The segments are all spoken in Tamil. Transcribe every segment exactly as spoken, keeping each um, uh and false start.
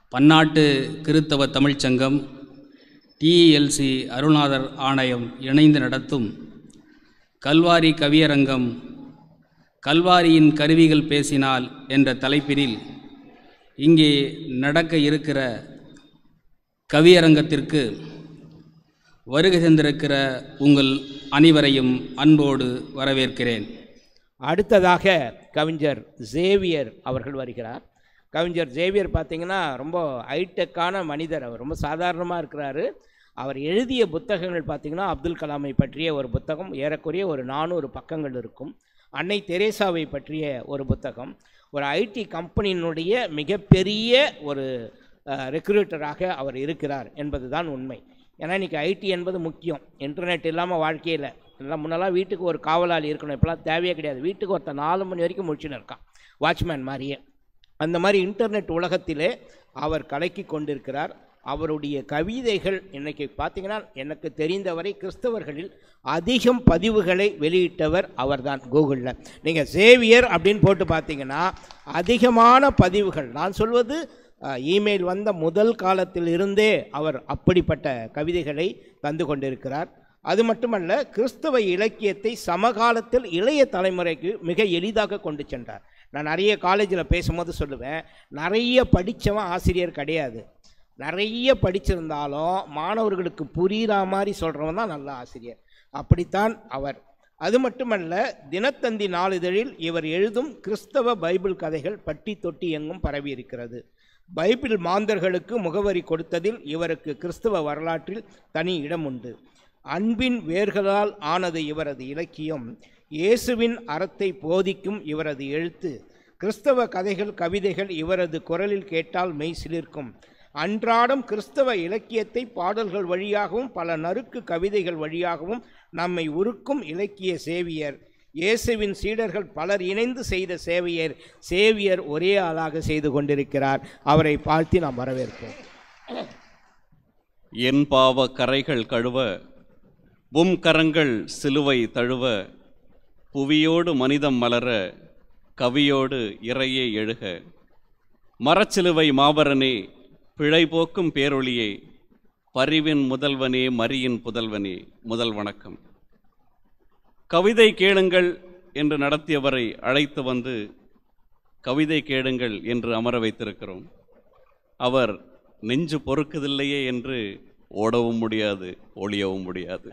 பன்னாட்டு கிறித்தவ தமிழ்ச்சங்கம், டிஎல்சி அருள்நாதர் ஆணையம் இணைந்து நடத்தும் கல்வாரி கவியரங்கம் கல்வாரியின் கருவிகள் பேசினால் என்ற தலைப்பில் இங்கே நடக்க இருக்கிற கவியரங்கத்திற்கு வருகை தந்திருக்கிற உங்கள் அனைவரையும் அன்போடு வரவேற்கிறேன். அடுத்ததாக கவிஞர் ஜேவியர் அவர்கள் வருகிறார். கவிஞர் ஜேவியர் பார்த்திங்கன்னா ரொம்ப ஹைடெக்கான மனிதர். அவர் ரொம்ப சாதாரணமாக இருக்கிறாரு. அவர் எழுதிய புத்தகங்கள் பார்த்திங்கன்னா அப்துல் கலாமை பற்றிய ஒரு புத்தகம், ஏறக்குறைய ஒரு நானூறு பக்கங்கள் இருக்கும். அன்னை தெரேசாவை பற்றிய ஒரு புத்தகம். ஒரு ஐடி கம்பெனியினுடைய மிகப்பெரிய ஒரு ரெக்ரூட்டராக அவர் இருக்கிறார் என்பது தான் உண்மை. ஏன்னா இன்றைக்கி ஐடி என்பது முக்கியம். இன்டர்நெட் இல்லாமல் வாழ்க்கையில் எல்லாம் முன்னெல்லாம் வீட்டுக்கு ஒரு காவலாளி இருக்கணும், இப்போலாம் தேவையே கிடையாது. வீட்டுக்கு ஒருத்தர் நாலு மணி வரைக்கும் முடிச்சுன்னு இருக்கான், வாட்ச்மேன் மாதிரியே. அந்த மாதிரி இன்டர்நெட் உலகத்திலே அவர் கலக்கி கொண்டிருக்கிறார். அவருடைய கவிதைகள் இன்றைக்கி பார்த்திங்கன்னா எனக்கு தெரிந்தவரை கிறிஸ்தவர்களில் அதிகம் பதிவுகளை வெளியிட்டவர் அவர்தான். கூகுளில் நீங்கள் சேவியர் அப்படின்னு போட்டு பார்த்தீங்கன்னா அதிகமான பதிவுகள். நான் சொல்வது இமெயில் வந்த முதல் காலத்தில் இருந்தே அவர் அப்படிப்பட்ட கவிதைகளை தந்து கொண்டிருக்கிறார். அது மட்டுமல்ல, கிறிஸ்தவ இலக்கியத்தை சமகாலத்தில் இளைய தலைமுறைக்கு மிக எளிதாக கொண்டு சென்றார். நான் நிறைய காலேஜில் பேசும்போது சொல்லுவேன், நிறைய படித்தவன் ஆசிரியர் கிடையாது. நிறைய படிச்சிருந்தாலும் மாணவர்களுக்கு புரிகிற மாதிரி சொல்கிறவன் தான் நல்ல ஆசிரியர். அப்படித்தான் அவர். அது மட்டுமல்ல, தினத்தந்தி நாளிதழில் இவர் எழுதும் கிறிஸ்தவ பைபிள் கதைகள் பட்டி தொட்டி எங்கும் பரவி இருக்கிறது. பைபிள் மாந்தர்களுக்கு முகவரி கொடுத்ததில் இவருக்கு கிறிஸ்தவ வரலாற்றில் தனி இடம் உண்டு. அன்பின் வேர்களால் ஆனது இவரது இலக்கியம். இயேசுவின் அறத்தை போதிக்கும் இவரது எழுத்து. கிறிஸ்தவ கதைகள் கவிதைகள் இவரது குரலில் கேட்டால் மெய் சிலிர்க்கும். அன்றாடம் கிறிஸ்தவ இலக்கியத்தை பாடல்கள் வழியாகவும் பல நறுக்கு கவிதைகள் வழியாகவும் நம்மை உருக்கும் இலக்கிய சேவியர். இயேசுவின் சீடர்கள் பலர் இணைந்து செய்த சேவையர் சேவியர் ஒரே ஆளாக செய்து கொண்டிருக்கிறார். அவரை பார்த்து நாம் வரவேற்போம். என் பாவ கரைகள் கழுவ உம் கரங்கள் சிலுவை தழுவ, புவியோடு மனிதம் மலர கவியோடு இறையே எழுக. மரச்சிலுவை மாபரனே, பிழை போக்கும் பேரொளியே, பரிவின் முதல்வனே, மரியின் புதல்வனே, முதல் வணக்கம். கவிதை கேளுங்கள் என்று நடத்தியவரை அழைத்து வந்து கவிதை கேளுங்கள் என்று அமர வைத்திருக்கிறோம். அவர் நெஞ்சு பொறுக்குதில்லையே என்று ஓடவும் முடியாது, ஒளியவும் முடியாது.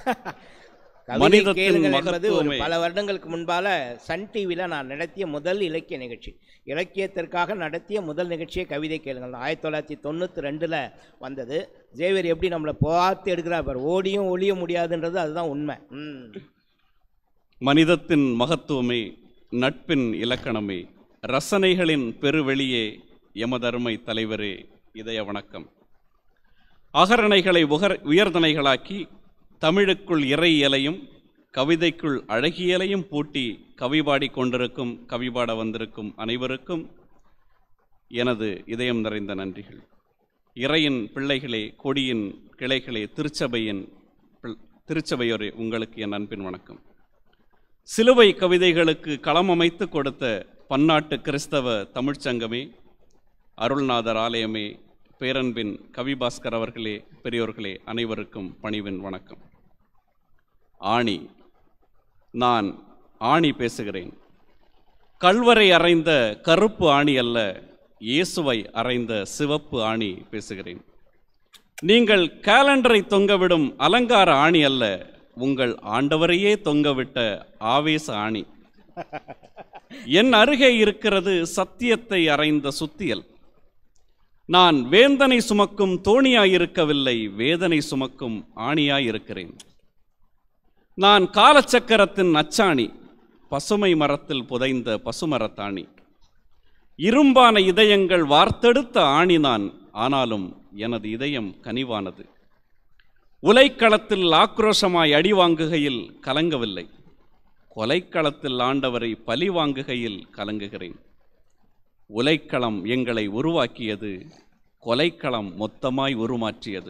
பல வருடங்களுக்கு முன்பால சன் டிவியில் நான் நடத்திய முதல் இலக்கிய நிகழ்ச்சி, இலக்கியத்திற்காக நடத்திய முதல் நிகழ்ச்சியை கவிதை கேளுங்கள் ஆயிரத்தி தொள்ளாயிரத்தி தொண்ணூற்றி ரெண்டில் வந்தது. ஜேவியர் எப்படி நம்மளை பார்த்து எடுக்கிறார், ஓடியும் ஒளிய முடியாதுன்றது அதுதான் உண்மை. மனிதத்தின் மகத்துவமே, நட்பின் இலக்கணமே, ரசனைகளின் பெருவெளியே, எமதருமை தலைவரே, இதய வணக்கம். அகரணைகளை உகர் உயர்தனைகளாக்கி தமிழுக்குள் இறையியலையும் கவிதைக்குள் அழகியலையும் பூட்டி கவிபாடி கொண்டிருக்கும் கவிபாட வந்திருக்கும் அனைவருக்கும் எனது இதயம் நிறைந்த நன்றிகள். இறையின் பிள்ளைகளே, கொடியின் கிளைகளே, திருச்சபையின் திருச்சபையோரே, உங்களுக்கு என் அன்பின் வணக்கம். சிலுவை கவிதைகளுக்கு களம் அமைத்து கொடுத்த பன்னாட்டு கிறிஸ்தவ தமிழ்ச்சங்கமே, அருள்நாதர் ஆலயமே, பேரன்பின் கவிபாஸ்கர் அவர்களே, பெரியோர்களே, அனைவருக்கும் பணிவின் வணக்கம். ஆணி, நான் ஆணி பேசுகிறேன். கல்வரை அறைந்த கருப்பு ஆணி அல்ல, இயேசுவை அறைந்த சிவப்பு ஆணி பேசுகிறேன். நீங்கள் கேலண்டரை தொங்கவிடும் அலங்கார ஆணி அல்ல, உங்கள் ஆண்டவரையே தொங்கவிட்ட ஆவேச ஆணி. என் அருகே இருக்கிறது சத்தியத்தை அறைந்த சுத்தியல். நான் வேந்தனை சுமக்கும் தோணியாயிருக்கவில்லை, வேதனை சுமக்கும் ஆணியாயிருக்கிறேன். நான் காலச்சக்கரத்தின் அச்சாணி, பசுமை மரத்தில் புதைந்த பசுமரத்தாணி. இரும்பான இதயங்கள் வார்த்தெடுத்த ஆணி நான், ஆனாலும் எனது இதயம் கனிவானது. உலைக்களத்தில் ஆக்ரோஷமாய் அடி வாங்குகையில் கலங்கவில்லை, கொலைக்களத்தில் ஆண்டவரை பழி வாங்குகையில் கலங்குகிறேன். உலைக்களம் எங்களை உருவாக்கியது, கொலைக்களம் மொத்தமாய் உருமாற்றியது.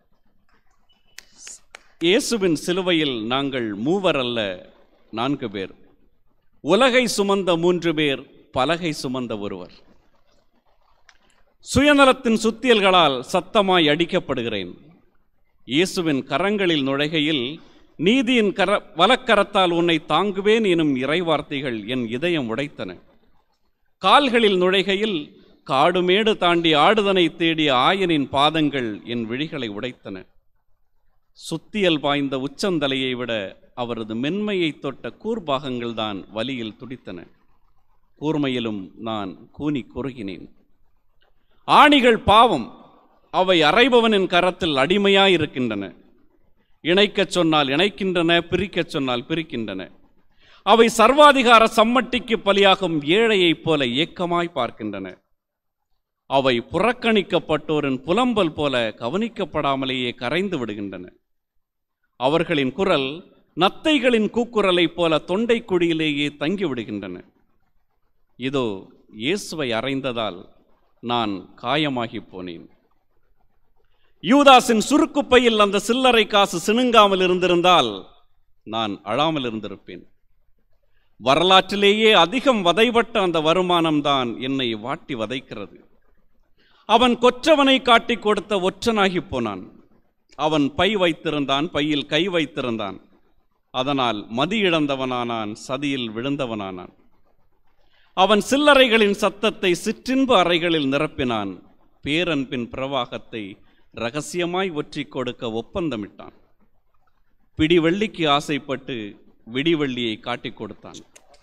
இயேசுவின் சிலுவையில் நாங்கள் மூவர் அல்ல, நான்கு பேர். உலகை சுமந்த மூன்று பேர், பலகை சுமந்த ஒருவர். சுயநலத்தின் சுத்தியல்களால் சத்தமாய் அடிக்கப்படுகிறேன். இயேசுவின் கரங்களில் நுழைகையில் நீதியின் கர வலக்கரத்தால் உன்னை தாங்குவேன் எனும் இறைவார்த்தைகள் என் இதயம் உடைத்தன. கால்களில் நுழைகையில் காடுமேடு தாண்டி ஆடுதனை தேடிய ஆயனின் பாதங்கள் என் விழிகளை உடைத்தன. சுத்தியல் பாய்ந்த உச்சந்தலையை விட அவரது மென்மையை தொட்ட கூர்பாகங்கள் தான் வலியில் துடித்தன. கூர்மையிலும் நான் கூனி குறுகினேன். ஆணிகள் பாவம், அவை அறைபவனின் கரத்தில் அடிமையாயிருக்கின்றன. இணைக்கச் சொன்னால் இணைக்கின்றன, பிரிக்கச் சொன்னால் பிரிக்கின்றன. அவை சர்வாதிகார சம்மட்டிக்கு பலியாகும் ஏழையைப் போல ஏக்கமாய் பார்க்கின்றன. அவை புறக்கணிக்கப்பட்டோரின் புலம்பல் போல கவனிக்கப்படாமலேயே கரைந்து விடுகின்றன. அவர்களின் குரல் நத்தைகளின் கூக்குரலைப் போல தொண்டை குழியிலேயே தங்கிவிடுகின்றன. இதோ இயேசுவை அறைந்ததால் நான் காயமாகி போனேன். யூதாஸின் சுருக்குப்பையில் அந்த சில்லறை காசு சிணுங்காமல் இருந்திருந்தால் நான் அழாமல் இருந்திருப்பேன். வரலாற்றிலேயே அதிகம் வதைபட்ட அந்த வருமானம்தான் என்னை வாட்டி வதைக்கிறது. அவன் கொற்றவனை காட்டி கொடுத்த ஒற்றனாகி போனான். அவன் பை வைத்திருந்தான், பையில் கை வைத்திருந்தான். அதனால் மதி இழந்தவனானான், சதியில் விழுந்தவனானான். அவன் சில்லறைகளின் சத்தத்தை சிற்றின்ப அறைகளில் நிரப்பினான். பேரன்பின் பிரவாகத்தை இரகசியமாய் ஒற்றி கொடுக்க ஒப்பந்தமிட்டான். பிடிவெள்ளிக்கு ஆசைப்பட்டு விடிவெள்ளியை காட்டிக் கொடுத்தான்.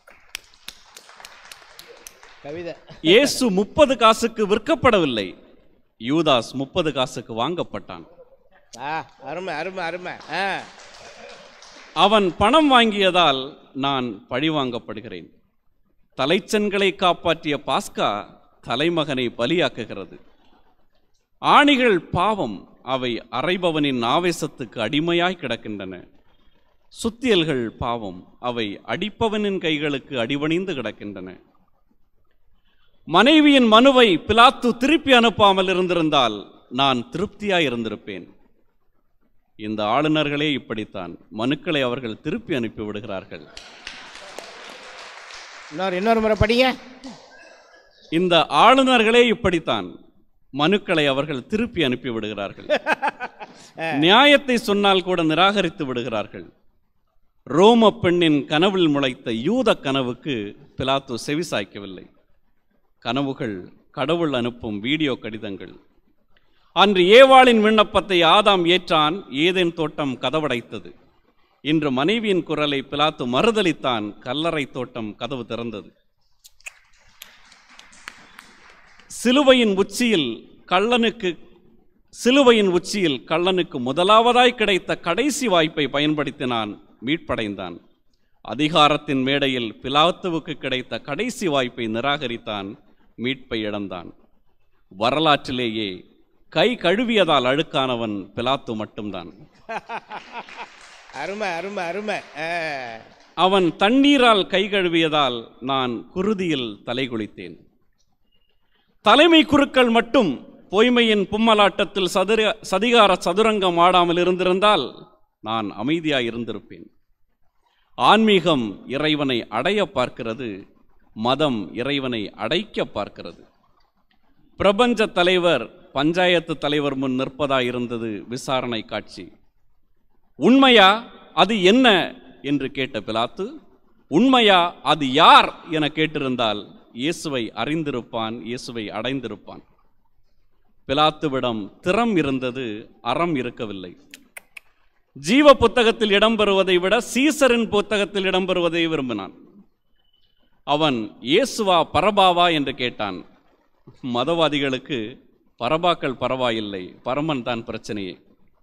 இயேசு முப்பது காசுக்கு விற்கப்படவில்லை, யூதாஸ் முப்பது காசுக்கு வாங்கப்பட்டான். அருமை அருமை அருமை. அவன் பணம் வாங்கியதால் நான் பழிவாங்கப்படுகிறேன். தலைச்சன்களை காப்பாற்றிய பாஸ்கா தலைமகனை பலியாக்குகிறது. ஆணிகள் பாவம், அவை அறைபவனின் ஆவேசத்துக்கு அடிமையாய் கிடக்கின்றன. சுத்தியல்கள் பாவம், அவை அடிப்பவனின் கைகளுக்கு அடிபணிந்து கிடக்கின்றன. மனைவியின் மனுவை பிலாத்து திருப்பி அனுப்பாமல் இருந்திருந்தால் நான் திருப்தியாய் இருந்திருப்பேன். இந்த ஆளுநர்களே இப்படித்தான், மனுக்களை அவர்கள் திருப்பி அனுப்பி விடுகிறார்கள். இன்னொரு முறை படிங்க. இந்த ஆளுநர்களே இப்படித்தான், மனுக்களை அவர்கள் திருப்பி அனுப்பி விடுகிறார்கள். நியாயத்தை சொன்னால் கூட நிராகரித்து விடுகிறார்கள். ரோம பெண்ணின் கனவில் முளைத்த யூத கனவுக்கு பிலாத்து செவிசாய்க்கவில்லை. கனவுகள் கடவுள் அனுப்பும் வீடியோ கடிதங்கள். அன்று ஏவாளின் விண்ணப்பத்தை ஆதாம் ஏற்றான், ஏதேன் தோட்டம் கதவடைத்தது. இன்று மனைவியின் குரலை பிலாத்து மறுதலித்தான், கல்லறை தோட்டம் கதவு திறந்தது. சிலுவையின் உச்சியில் கள்ளனுக்கு சிலுவையின் உச்சியில் கள்ளனுக்கு முதலாவதாய் கிடைத்த கடைசி வாய்ப்பை பயன்படுத்தினான், மீட்படைந்தான். அதிகாரத்தின் மேடையில் பிலாத்துவுக்கு கிடைத்த கடைசி வாய்ப்பை நிராகரித்தான், மீட்பை இழந்தான். வரலாற்றிலேயே கை கழுவியதால் அழுக்கானவன் பிலாத்து மட்டும்தான். அருமை அருமை அருமை. அவன் தண்ணீரால் கை கழுவியதால் நான் குருதியில் தலை குளித்தேன். தலைமை குருக்கள் மட்டும் பொய்மையின் பும்மலாட்டத்தில் சதுர சதிகார சதுரங்கம் ஆடாமல் இருந்திருந்தால் நான் அமைதியாய் இருந்திருப்பேன். ஆன்மீகம் இறைவனை அடைய பார்க்கிறது, மதம் இறைவனை அடைக்க பார்க்கிறது. பிரபஞ்ச தலைவர் பஞ்சாயத்து தலைவர் முன் நிற்பதாய் இருந்தது விசாரணை காட்சி. உண்மையா அது என்ன என்று கேட்ட பிலாத்து, உண்மையா அது யார் என கேட்டிருந்தால் இயேசுவை அறிந்திருப்பான், இயேசுவை அடைந்திருப்பான். பிலாத்துவிடம் திறம் இருந்தது, அறம் இருக்கவில்லை. ஜீவ புத்தகத்தில் இடம்பெறுவதை விட சீசரின் புத்தகத்தில் இடம்பெறுவதை விரும்பினான். அவன் இயேசுவா பரபாவா என்று கேட்டான். மதவாதிகளுக்கு பரபாக்கள் பரவாயில்லை, பரமன் தான் பிரச்சனையே.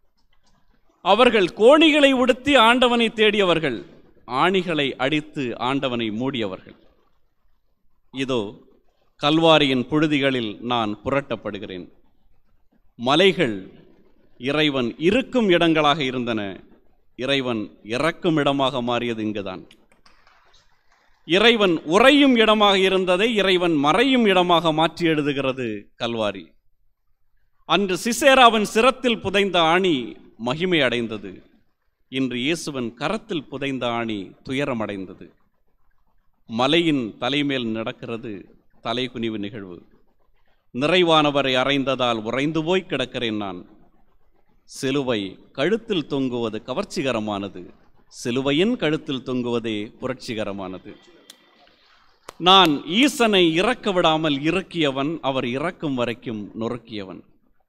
அவர்கள் கோணிகளை உடுத்தி ஆண்டவனை தேடியவர்கள், ஆணிகளை அடித்து ஆண்டவனை மூடியவர்கள். இதோ கல்வாரியின் புழுதிகளில் நான் புரட்டப்படுகிறேன். மலைகள் இறைவன் இருக்கும் இடங்களாக இருந்தன, இறைவன் இறக்கும் இடமாக மாறியது இங்குதான். இறைவன் உறையும் இடமாக இருந்ததை இறைவன் மறையும் இடமாக மாற்றி எழுதுகிறது கல்வாரி. அன்று சிசேராவின் சிரத்தில் புதைந்த ஆணி மகிமை அடைந்தது, இன்று இயேசுவன் கரத்தில் புதைந்த ஆணி துயரமடைந்தது. மலையின் தலைமேல் நடக்கிறது தலைகுனிவு நிகழ்வு. நிறைவானவரை அறைந்ததால் உறைந்து போய் கிடக்கிறேன் நான். சிலுவை கழுத்தில் தொங்குவது கவர்ச்சிகரமானது, சிலுவையின் கழுத்தில் தொங்குவதே புரட்சிகரமானது. நான் ஈசனை இறக்க விடாமல் இறுக்கியவன், அவர் இறக்கும் வரைக்கும் நொறுக்கியவன்.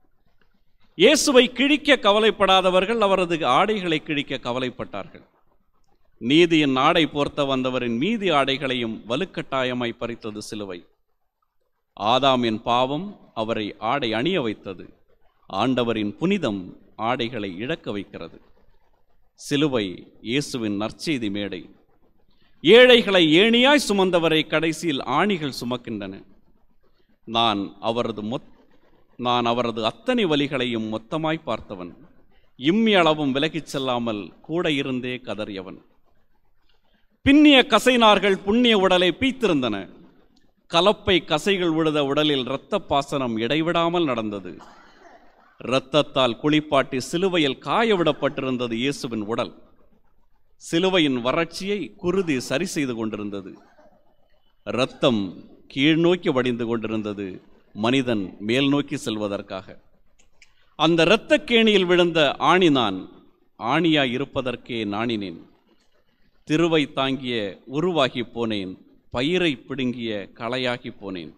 இயேசுவை கிழிக்க கவலைப்படாதவர்கள் அவரது ஆடைகளை கிழிக்க கவலைப்பட்டார்கள். நீதியின் ஆடை போர்த்த வந்தவரின் மீதி ஆடைகளையும் வலுக்கட்டாயமாய் பறித்தது சிலுவை. ஆதாமின் பாவம் அவரை ஆடை அணிய வைத்தது, ஆண்டவரின் புனிதம் ஆடைகளை இழக்க வைக்கிறது. சிலுவை இயேசுவின் நற்செய்தி மேடை. ஏழைகளை ஏணியாய் சுமந்தவரை கடைசியில் ஆணிகள் சுமக்கின்றன. நான் அவரது மொத் நான் அவரது அத்தனை வலிகளையும் மொத்தமாய் பார்த்தவன், இம்மி அளவும் விலகிச் செல்லாமல் கூட இருந்தே கதறியவன். பின்னிய கசைநார்கள் புண்ணிய உடலை பீத்திருந்தன. கலப்பை கசைகள் விழுத உடலில் இரத்த பாசனம் இடைவிடாமல் நடந்தது. இரத்தத்தால் குளிப்பாட்டி சிலுவையில் காயவிடப்பட்டிருந்தது இயேசுவின் உடல். சிலுவையின் வறட்சியை குருதி சரி செய்து கொண்டிருந்தது. இரத்தம் கீழ்நோக்கி வடிந்து கொண்டிருந்தது, மனிதன் மேல் நோக்கி செல்வதற்காக. அந்த இரத்த கேணியில் விழுந்த ஆணி நான், ஆணியாய் இருப்பதற்கே நாணினேன். திருவை தாங்கிய உருவாகி போனேன், பயிரை பிடுங்கிய களையாகி போனேன்.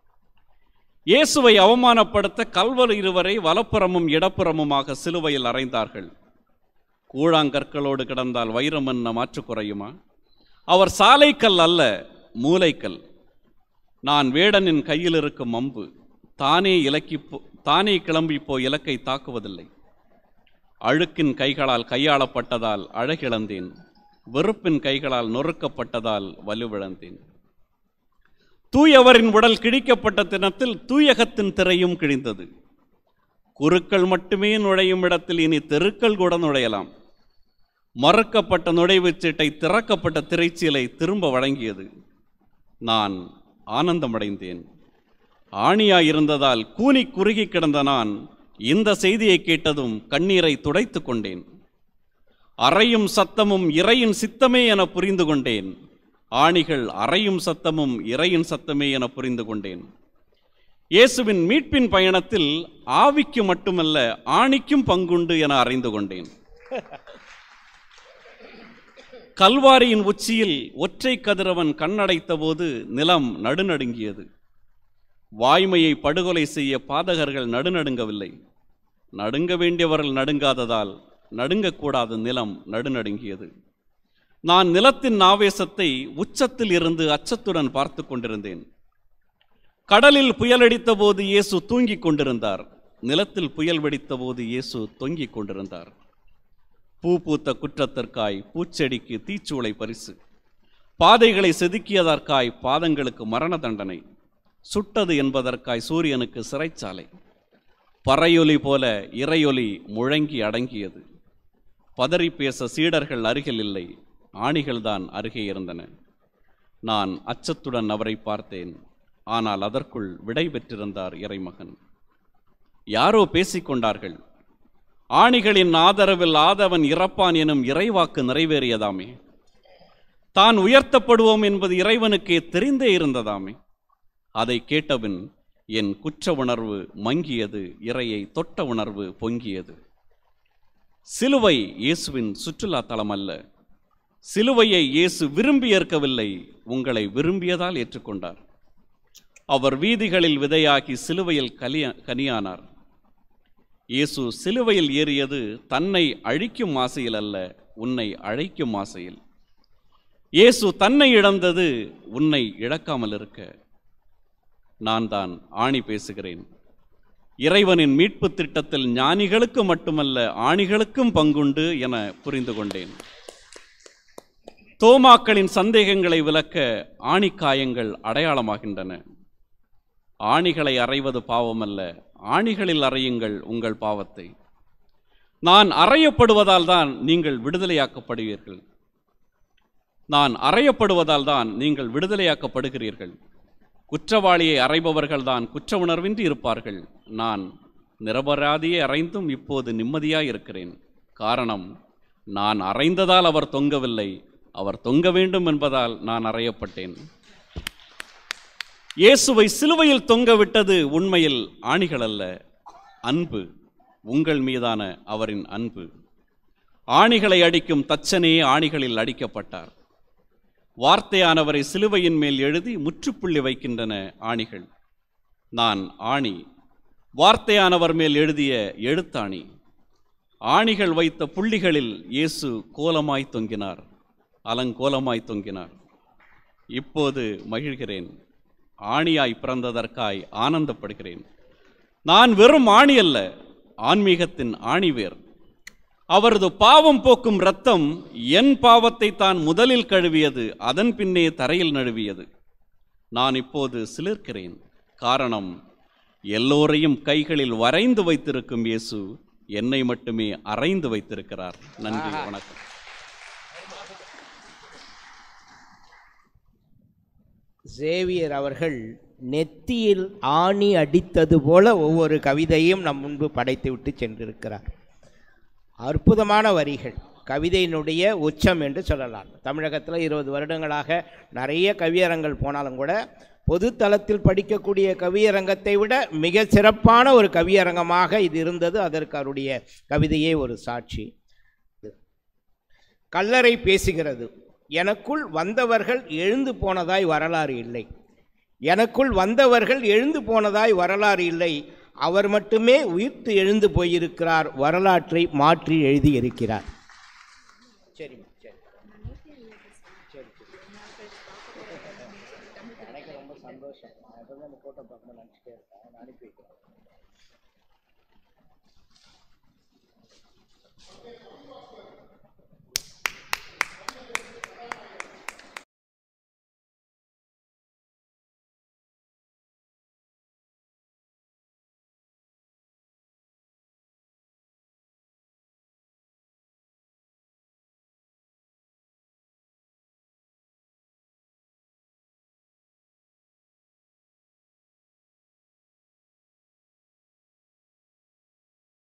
இயேசுவை அவமானப்படுத்த கல்வர் இருவரை வலப்புறமும் இடப்புறமுமாக சிலுவையில் அறைந்தார்கள். கூழாங்கற்களோடு கிடந்தால் வைரம் என்ன மாற்று குறையுமா? அவர் சாலைக்கல் அல்ல, மூலைக்கல். நான் வேடனின் கையில் இருக்கும் அம்பு தானே இலக்கி தானே கிளம்பி போ இலக்கை தாக்குவதில்லை. அழுக்கின் கைகளால் கையாளப்பட்டதால் அழகிழந்தேன், வெறுப்பின் கைகளால் நொறுக்கப்பட்டதால் வலுவிழந்தேன். தூயவரின் உடல் கிழிக்கப்பட்ட தினத்தில் தூயகத்தின் திரையும் கிழிந்தது. குருக்கள் மட்டுமே நுழையும் இடத்தில் இனி தெருக்கள் கூட நுழையலாம். மறுக்கப்பட்ட நுழைவுச் சீட்டை திறக்கப்பட்ட திரைச்சீலை திரும்ப வழங்கியது. நான் ஆனந்தமடைந்தேன். ஆணியாயிருந்ததால் கூனி குறுகி கிடந்த நான் இந்த செய்தியை கேட்டதும் கண்ணீரை துடைத்து கொண்டேன். அறையும் சத்தமும் இறையின் சித்தமே என புரிந்து கொண்டேன். ஆணிகள் அறையும் சத்தமும் இறையின் சத்தமே என புரிந்து கொண்டேன். இயேசுவின் மீட்பின் பயணத்தில் ஆவிக்கு மட்டுமல்ல ஆணிக்கும் பங்குண்டு என அறிந்து கொண்டேன். கல்வாரியின் உச்சியில் ஒற்றை கதிரவன் கண்ணடைத்த போது நிலம் நடுநடுங்கியது. வாய்மையை படுகொலை செய்ய பாதகர்கள் நடுநடுங்கவில்லை. நடுங்க வேண்டியவர்கள் நடுங்காததால் நடுங்கக்கூடாத நிலம் நடுநடுங்கியது. நான் நிலத்தின் ஆவேசத்தை உச்சத்தில் இருந்து அச்சத்துடன் பார்த்து கொண்டிருந்தேன். கடலில் புயலடித்த போது இயேசு தூங்கிக் கொண்டிருந்தார். நிலத்தில் புயல் வெடித்த போது இயேசு தொங்கிக் கொண்டிருந்தார். பூ பூத்த குற்றத்திற்காய் பூச்செடிக்கு தீச்சூளை பரிசு, பாதைகளை செதுக்கியதற்காய் பாதங்களுக்கு மரண தண்டனை, சுட்டது என்பதற்காய் சூரியனுக்கு சிறைச்சாலை. பறையொலி போல இறையொலி முழங்கி அடங்கியது. பதறி பேச சீடர்கள் அருகில் இல்லை, ஆணிகள்தான் அருகே இருந்தன. நான் அச்சத்துடன் அவரை பார்த்தேன். ஆனால் அதற்குள் விடை பெற்றிருந்தார் இறைமகன். யாரோ பேசிக்கொண்டார்கள். ஆணிகளின் ஆதரவில் ஆதவன் இறப்பான் எனும் இறைவாக்கு நிறைவேறியதாமே. தான் உயர்த்தப்படுவோம் என்பது இறைவனுக்கே தெரிந்தே இருந்ததாமே. அதை கேட்டபின் என் குற்ற உணர்வு மங்கியது, இறையை தொட்ட உணர்வு பொங்கியது. சிலுவை இயேசுவின் சுற்றுலா தலம் அல்ல. சிலுவையை இயேசு விரும்பி ஏற்கவில்லை, உங்களை விரும்பியதால் ஏற்றுக்கொண்டார். அவர் வீதிகளில் விதையாகி சிலுவையில் கலிய கனியானார். இயேசு சிலுவையில் ஏறியது தன்னை அழிக்கும் ஆசையில் அல்ல, உன்னை அழைக்கும் ஆசையில். இயேசு தன்னை இழந்தது உன்னை இழக்காமல் இருக்க. நான் தான் ஆணி பேசுகிறேன். இறைவனின் மீட்பு திட்டத்தில் ஞானிகளுக்கு மட்டுமல்ல ஆணிகளுக்கும் பங்குண்டு என புரிந்து கொண்டேன். தோமாக்களின் சந்தேகங்களை விலக்க ஆணிக்காயங்கள் அடையாளமாகின்றன. ஆணிகளை அறைவது பாவமல்ல, ஆணிகளில் அறையுங்கள் உங்கள் பாவத்தை. நான் அறையப்படுவதால் தான் நீங்கள் விடுதலையாக்கப்படுவீர்கள். நான் அறையப்படுவதால் தான் நீங்கள் விடுதலையாக்கப்படுகிறீர்கள். குற்றவாளியை அறைபவர்கள்தான் குற்ற உணர்வின்றி இருப்பார்கள். நான் நிரபராதியை அறைந்தும் இப்போது நிம்மதியாய் இருக்கிறேன். காரணம், நான் அறைந்ததால் அவர் தொங்கவில்லை, அவர் தொங்க வேண்டும் என்பதால் நான் அறையப்பட்டேன். இயேசுவை சிலுவையில் தொங்க விட்டது உண்மையில் ஆணிகள் அல்ல, அன்பு, உங்கள் மீதான அவரின் அன்பு. ஆணிகளை அடிக்கும் தச்சனே ஆணிகளில் அடிக்கப்பட்டார். வார்த்தையானவரை சிலுவையின் மேல் எழுதி முற்றுப்புள்ளி வைக்கின்றன ஆணிகள். நான் ஆணி, வார்த்தையானவர் மேல் எழுதிய எழுத்தாணி. ஆணிகள் வைத்த புள்ளிகளில் இயேசு கோலமாய் தொங்கினார், அலங்கோலமாய் தொங்கினார். இப்போது மகிழ்கிறேன், ஆணியாய் பிறந்ததற்காய் ஆனந்தப்படுகிறேன். நான் வெறும் ஆணி அல்ல, ஆன்மீகத்தின் ஆணிவேர். அவரது பாவம் போக்கும் இரத்தம் என் பாவத்தை தான் முதலில் கழுவியது, அதன் பின்னே தரையில் நழுவியது. நான் இப்போது சிலிர்க்கிறேன். காரணம், எல்லோரையும் கைகளில் வரைந்து வைத்திருக்கும் இயேசு என்னை மட்டுமே அரைந்து வைத்திருக்கிறார். நன்றி, வணக்கம். சேவியர் அவர்கள் நெத்தியில் ஆணி அடித்தது போல ஒவ்வொரு கவிதையும் நம் முன்பு படைத்து விட்டு சென்றிருக்கிறார். அற்புதமான வரிகள், கவிதையினுடைய உச்சம் என்று சொல்லலாம். தமிழகத்தில் இருபது வருடங்களாக நிறைய கவியரங்கள் போனாலும் கூட பொது தளத்தில் படிக்கக்கூடிய கவியரங்கத்தை விட மிக சிறப்பான ஒரு கவியரங்கமாக இது இருந்தது. அதற்கு அவருடைய கவிதையே ஒரு சாட்சி. கல்லறை பேசுகிறது. எனக்குள் வந்தவர்கள் எழுந்து போனதாய் வரலாறு இல்லை. எனக்குள் வந்தவர்கள் எழுந்து போனதாய் வரலாறு இல்லை. அவர் மட்டுமே உயிர்த்து எழுந்து போயிருக்கிறார், வரலாற்றை மாற்றி எழுதி இருக்கிறார். சரி சரி சரி எனக்கு ரொம்ப சந்தோஷம். அந்த போட்டோ பார்க்கணும் நினச்சிட்டே இருக்கேன், அனுப்பி வைக்கிறேன்.